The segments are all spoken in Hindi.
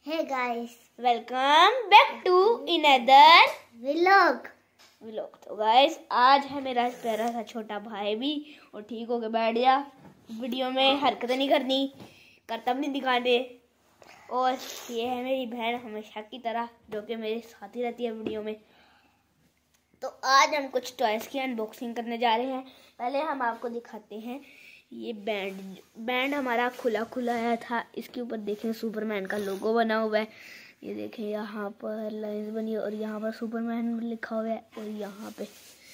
Hey guys, welcome back to another vlog. तो गाइस आज है मेरा प्यारा सा छोटा भाई भी और ठीक होके बैठ गया। वीडियो में हरकतें नहीं करनी, करतब नहीं दिखाने। और ये है मेरी बहन हमेशा की तरह जो कि मेरे साथ ही रहती है वीडियो में। तो आज हम कुछ टॉयज की अनबॉक्सिंग करने जा रहे हैं। पहले हम आपको दिखाते हैं ये बैंड हमारा खुला आया था। इसके ऊपर देखें सुपरमैन का लोगो बना हुआ है। ये देखें यहाँ पर लाइंस बनी है और यहाँ पर सुपरमैन लिखा हुआ है। और यहाँ पे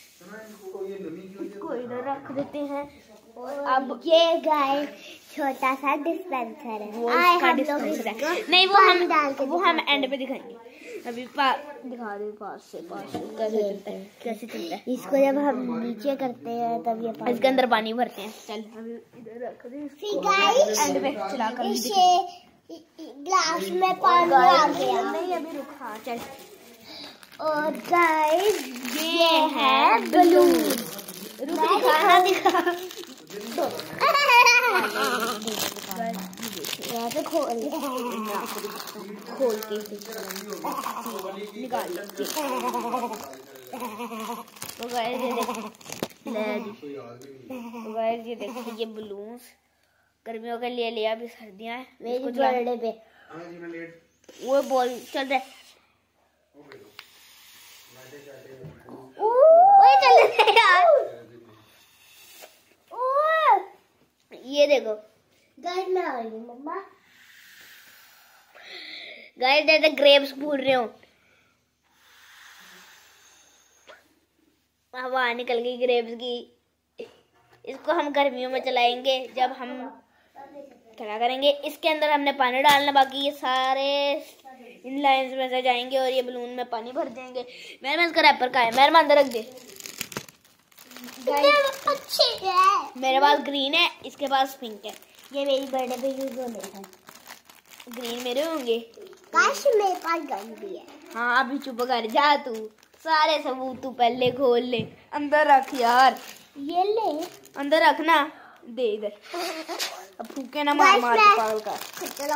इसको इधर रख देते हैं। और अब ये गाइस छोटा सा डिस्पेंसर है। वो इसका डिस्पेंसर है। नहीं वो हम एंड पे दिखाएंगे। अभी दिखा दे पास से कैसे चलता है। इसको जब हम नीचे करते हैं तब ये इसके अंदर पानी भरते हैं। चल अभी इधर रख दे एंड पे चला कर ग्लास में पानी आ गया। नहीं अभी रुक। हाँ चल। और गाइस ये है बलून। दिखा यहाँ पे खोल के निकाल लो। तो गाइस ये देखो ये बलून्स गर्मियों के लिए लिया। अभी सर्दियाँ हैं। मेरी बर्थडे पे वो बॉल चल रहा है। चल रहे यार। ये देखो गाइस मैं आ रही हूँ मम्मा। गाइस जैसे ग्रेप्स भूल रहे हो। हवा निकल गई ग्रेप्स की। इसको हम गर्मियों में चलाएंगे जब हम क्या करेंगे। इसके अंदर हमने पानी डालना, बाकी ये सारे इन लाइंस में से जाएंगे और ये बलून में पानी भर देंगे। मेरे इसका रैपर का है, मेरे अंदर रख दे। अच्छे है। मेरे पास ग्रीन है, इसके पास पिंक है। ये मेरी बर्थडे पे यूज होने था। ग्रीन मेरे होंगे। काश मेरे पास गन भी है। हाँ अभी चुप कर जा तू। सारे सबूत तू पहले खोल ले। अंदर रख यार। ये ले अंदर रखना। दे इधर। अब फूके ना मार पागल का। खतरा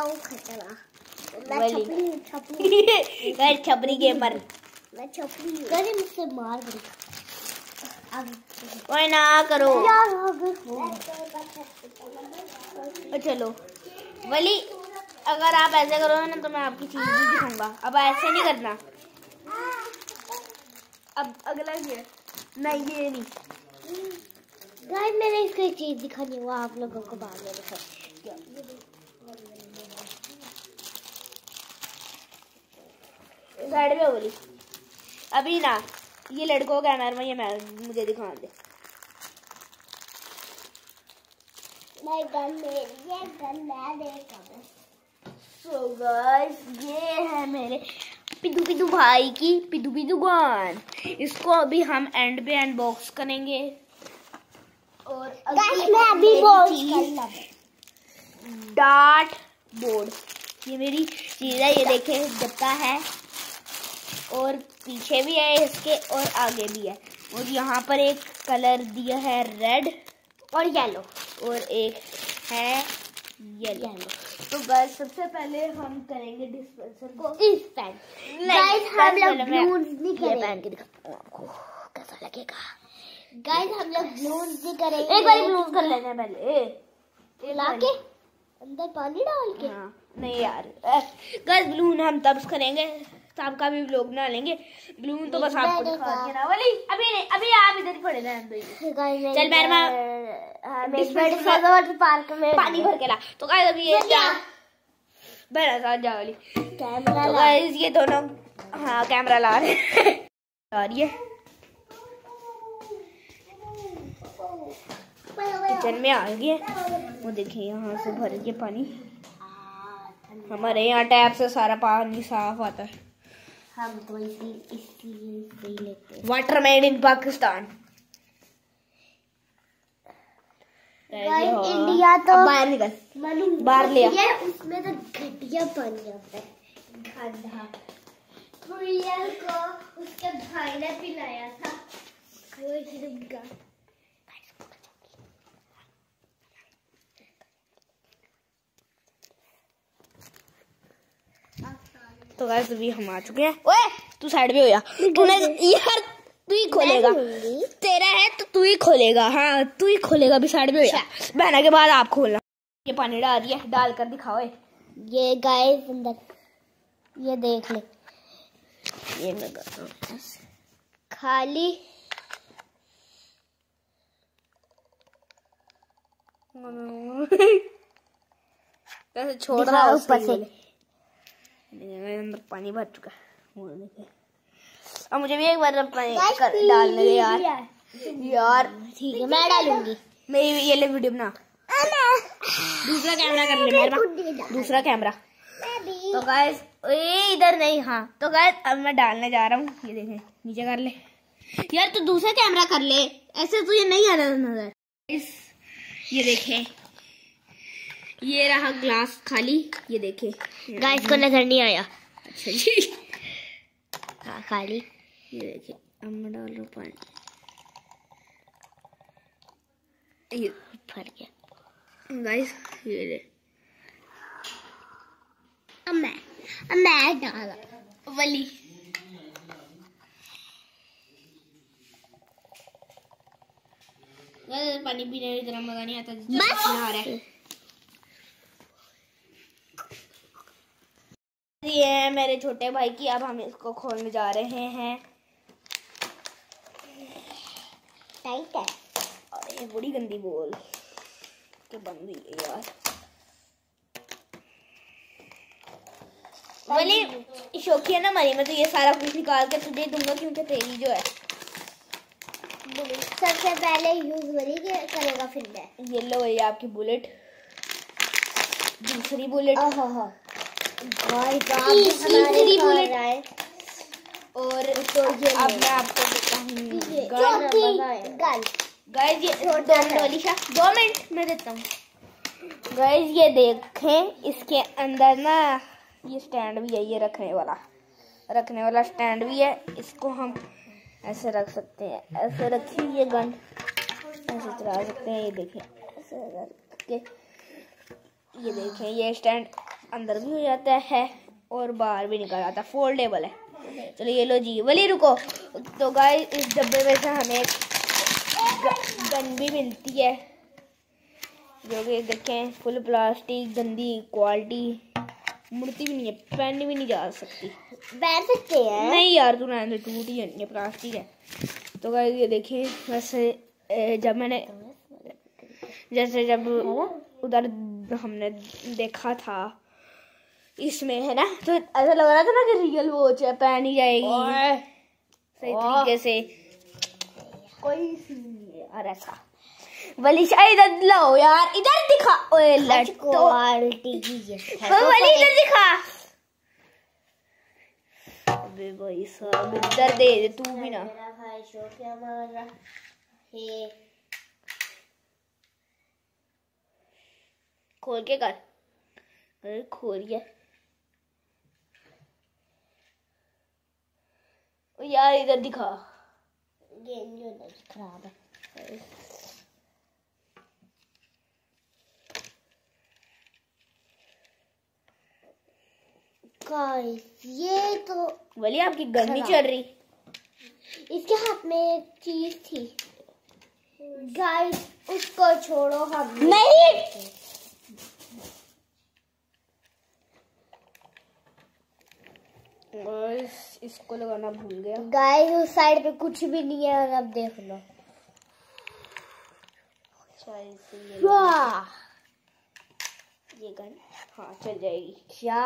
छपरी गेमर। मैं छपरी मुझसे मार गई। ओए ना करो यार चलो वली। अगर आप ऐसे करोगे ना तो मैं आपकी चीज भी दिखाऊंगा। अब ऐसे नहीं करना। अब अगला ये नहीं, ये नहीं। गाइस मैंने इसको एक चीज दिखानी है, वो आप लोगों को बाद में दिखाऊंगी। साइड में बोली अभी ना। ये लड़कों का कैमरा में ये मैं मुझे दिखा दे। मैं गन मैं देखा। सो गाइस ये है मेरे पिदू भाई की पिदू गन। इसको अभी हम एंड पे अनबॉक्स करेंगे। और मैं अभी डार्ट बोर्ड ये मेरी चीज है। ये देखे जपता है और पीछे भी है इसके और आगे भी है। और यहाँ पर एक कलर दिया है रेड और येलो और एक है येलो। तो गाइस सबसे पहले हम करेंगे डिस्पेंसर को इस पेन। गाइस हम लोग ब्लून्स नहीं ये करेंगे। पेन के दिखाता हूँ आपको कैसा लगेगा। गाइस हम लोग ब्लून्स नहीं करेंगे। एक बार ब्लून्स कर लेते हैं पहले। लाके अंदर पानी डाल के। हाँ नहीं यार गाइस ब्लून हम तब करेंगे सबका भी व्लॉग बना लेंगे। ब्लून तो बस आपको दिखा के ना वाली। अभी नहीं, अभी आप इधर ही खड़े रहना। चल मेरे वाटर पार्क में पानी भर के ला। तो गाइस अभी ये बड़ा साथ जा वाली कैमरा तो गाइस ये दोनों हाँ कैमरा ला रहे हैं। ये किचन में आ गए। वो देखिए यहाँ से भर के पानी। हमारे यहाँ टैप से सारा पानी साफ आता है। हम तो इसलिए लेते हैं। Water made in Pakistan. India तो बाहर निकल। बाहर लिया उसमें तो घटिया पानी आता है। गंदा प्रियल को उसके भाई ने पिलाया था। वो तो गाइस अभी हम आ चुके हैं। ओए तू साइड में हो जा, तूने यार तू ही खोलेगा, तेरा है तो तू ही खोलेगा। हाँ तू ही खोलेगा, अभी साइड में हो जा, बहना के बाद आप खोलना। ये पानी डाल रही है, डाल कर दिखाओ। ये गाइस अंदर, ये देख ले, ये मैं कर रहा हूँ खाली कैसे छोड़ रहा है ऊपर से। अंदर पानी भर चुका है। अब मुझे भी एक बार पानी डालने दे यार। यार ठीक है मैं डालूंगी। मेरी ये ले वीडियो बना, दूसरा कैमरा कर ले मेरा, दूसरा कैमरा। तो गाइस इधर नहीं, हाँ तो गाइस अब मैं डालने जा रहा हूँ। ये देखें, नीचे कर ले यार, तू दूसरा कैमरा कर ले, ऐसे तुझे नहीं आ रहा नजर। ये देखें, ये रहा ग्लास खाली, ये देखें गाइस को नजर नहीं आया। अच्छा जी हाँ खाली। ये देखें, अब मैं डाल रहा हूँ पानी, ये भर गया गाइस। ये ले अब मैं डाला वली। पानी पीने में इतना मजा नहीं आता जितना आ रहा है। ये है मेरे छोटे भाई की, अब हम इसको खोलने जा रहे हैं। टाइट है और ये बड़ी गंदी बोल के बन गई है यार। वली शौकिया ना मरी, मैं तो ये सारा कुछ निकाल के तुझे दूंगा क्योंकि तेरी जो है सबसे पहले यूज वली करेगा फिर मैं। ये लो ये आपकी बुलेट, दूसरी बुलेट, तीसरी बुलेट है। और तो ये अब मैं आपको देता हूँ गन। गाइस ये 2 मिनट में देता हूँ। गाइस ये देखें, इसके अंदर ना ये स्टैंड भी है, ये रखने वाला स्टैंड भी है। इसको हम ऐसे रख सकते हैं, ऐसे रखिए ये गन, ऐसे चला सकते हैं। ये देखें ऐसे रख के, ये देखें ये स्टैंड अंदर भी हो जाता है और बाहर भी निकल जाता है, फोल्डेबल है। चलो ये लो जी वली रुको। तो गाइस इस डब्बे में से हमें गन भी मिलती है, जो कि देखें फुल प्लास्टिक, गंदी क्वालिटी, मुड़ती भी नहीं है, पहननी भी नहीं जा सकती। पहन सकते हैं नहीं यार, तू ना टूट ही है, प्लास्टिक है। तो गाइस ये देखिए, वैसे जब मैंने जब उधर हमने देखा था इसमें है ना, तो ऐसा लग रहा था ना कि रियल वॉच है, पहनी जाएगी सही तरीके से। कोई सीन नहीं है यार ऐसा। वलीशा इधर लाओ यार, इधर दिखा। ओए लट तो वली इधर दिखा। अबे भाई साहब इधर दे तू भी ना। मेरा भाई शौकिया मार रहा है। खोल के कर, अरे खोलिए यार, इधर दिखा। ये जो खराब है। गाइस ये तो वली आपकी गन नहीं चल रही। इसके हाथ में एक चीज थी। गाइस उसको छोड़ो, हम नहीं इसको लगाना भूल गया। गाइस उस साइड पे कुछ भी नहीं है, और अब देख लो। ये गन हाँ चल जाएगी। क्या?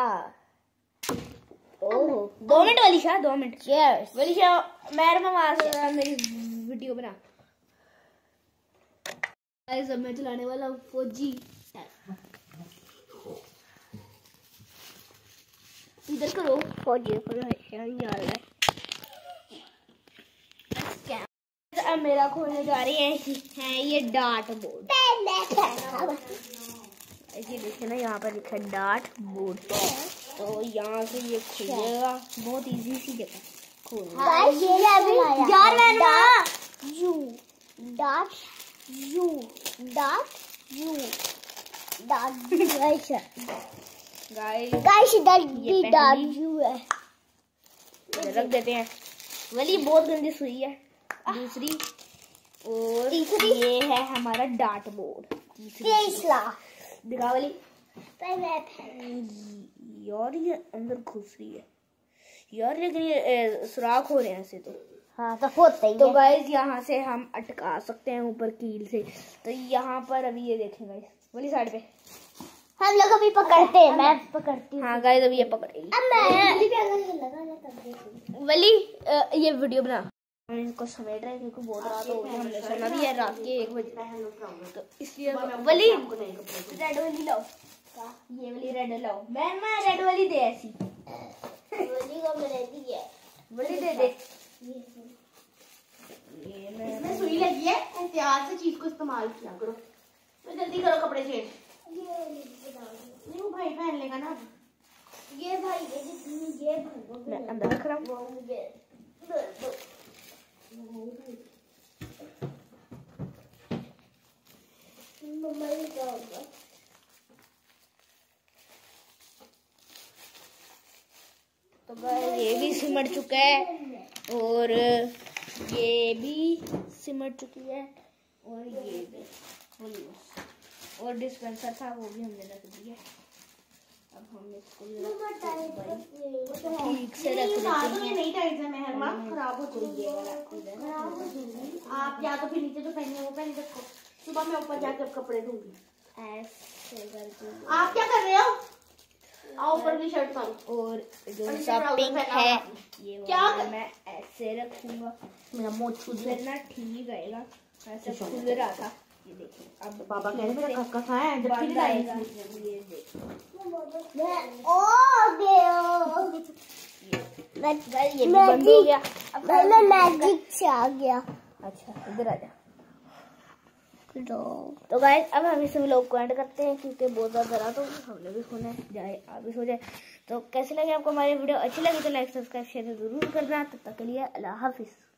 Oh 2 minute Valisha, 2 minute. Cheers Valisha मेरे मामा से मेरी वीडियो बना। गाइस अब मैं चलाने वाला हूँ फौजी। इधर करो फौजी यार। अब मेरा खोलने जा रही है ये डार्ट बोर्ड। ऐसे देखे ना, यहाँ पर लिखा डार्ट बोर्ड, तो यहाँ से ये खुलेगा। बहुत इजी सी जगह खोलना। गाइस इधर भी दाजू है, रख देते हैं। वली बहुत गंदी सुई है। दूसरी और तीसरी ये है हमारा डार्ट बोर्ड। तीसरा दिखा वली। यार ये अंदर घुस रही है यार, लेकिन ये सुराख हो रहे हैं ऐसे तो। हाँ तो होता ही तो है। गाइस यहाँ से हम अटका सकते हैं ऊपर कील से। तो यहाँ पर अभी ये देखें गाइस, वाली साइड पे हम लोग अभी पकड़ते हैं, मैं पकड़ती हूँ। हाँ गाइस अभी ये पकड़ेगी। अब मैं वली ये वीडियो बना, हम इसको समेट रहे हैं क्योंकि बहुत रात हो गई, हमने सोना भी है रात के 1 बजे, तो इसलिए वली रेड वाली लाओ, ये वाली रेड लाओ। मैं रेड वाली दे ऐसी वली को मैंने दी है, वली दे दे। इसमें सुई लगी है, एहतियात से चीज को इस्तेमाल किया करो। तो जल्दी करो कपड़े चेंज। नहीं वो भाई पहन लेगा ना। ये भाई ये भाई मैं अंदर रख रहा हूँ। तो गाइस ये भी सिमट चुका है और ये भी सिमट चुकी है और ये भी, और डिस्पेंसर था वो भी हमने रख दिया। अब हम इसको ठीक से रख देते हैं। नहीं टाइट है मेहरबान, खराब हो जाएगी। आप या तो फिर नीचे जो पहने वो पहन रखो, सुबह मैं ऊपर जाकर कपड़े धूंगी। ऐसे करके आप क्या कर रहे हो? आओ ऊपर की शर्ट पहनो। और जो सा पिंक है ये क्या मैं ऐसे रखूंगा, मेरा मोचू फिर ना ठीक आएगा। ऐसे खुल रहा था, ये देखिए अब बाबा कह रहे मेरा काका कहाँ है? जब बंद आएगा। ये देखो ये भी बंद हो गया। अब मैं मैजिक से आ गया। अच्छा इधर आ जा। तो गाइस अब हम इस व्लॉग को एंड करते हैं क्योंकि बहुत ज़्यादा रात हो गई, हमने भी सोना है, जाए आप भी सो जाए। तो कैसे लगे आपको हमारी वीडियो? अच्छी लगी तो लाइक सब्सक्राइब शेयर जरूर करना। तब तक के लिए अल्लाह हाफिज़।